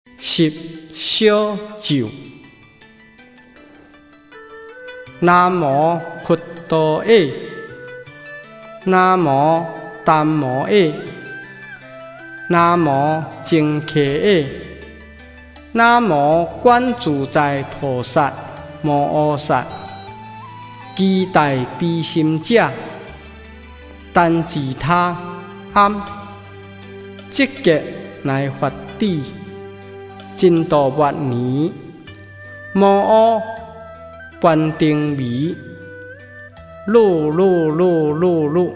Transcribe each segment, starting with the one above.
十小咒。南无佛陀耶，南无达摩耶，南无净伽耶，南无观自在菩萨摩诃萨，期待悲心者，但自他暗，积极乃发地，真度万年，摩诃般定迷，噜噜噜噜噜。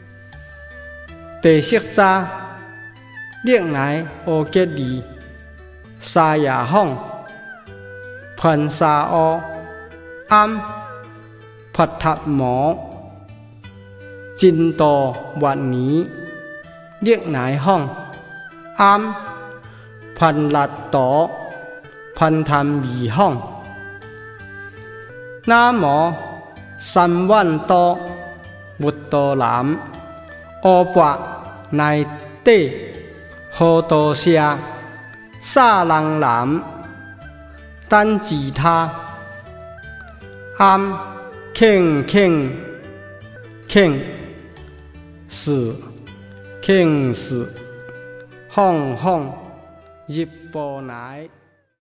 地色扎，历乃阿吉利，沙耶吽，盘沙阿，暗，帕塔摩，真度万年，历乃吽，暗，盘勒多，盘檀弥吽。南无三万多佛陀南，阿跋乃地何多舍，萨人南，但自他暗庆庆庆是庆是吽吽日波乃。